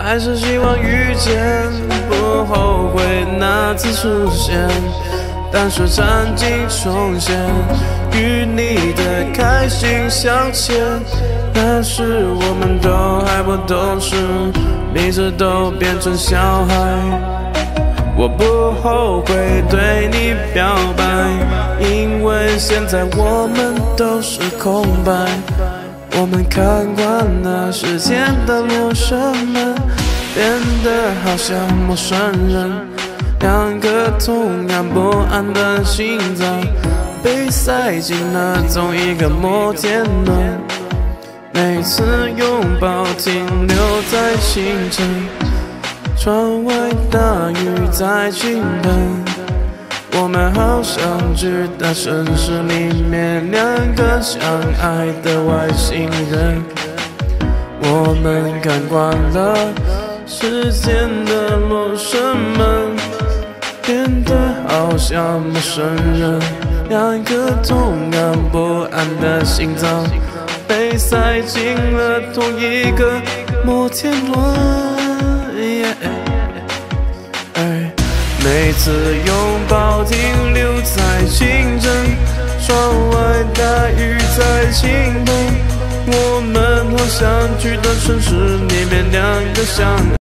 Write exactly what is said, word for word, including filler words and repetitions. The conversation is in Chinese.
还是希望遇见，不后悔那次出现。淡水战景重现，与你的开心相牵。那时我们都还不懂事，彼此都变成小孩。我不后悔对你表白，因为现在我们都是空白。我们看惯了世间的陌生人，变得好像陌生人。两个同样不安的心脏，被塞进了同一个摩天轮。每次拥抱停留在清晨，窗外大雨在倾盆。我们好像去大城市里面两个相爱的外星人。我们看惯了世间的陌生们，变得好像陌生人。两个同样不安的心脏，被塞进了同一个摩天轮。每次拥抱停留在清晨，窗外大雨在倾盆。我们好像去的城市里面两个相爱。